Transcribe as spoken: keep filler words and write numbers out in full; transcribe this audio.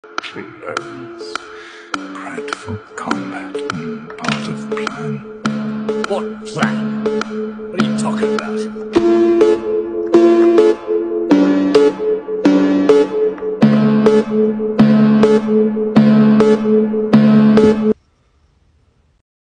Clearance. Bred for combat and part of plan. What plan? What are you talking about?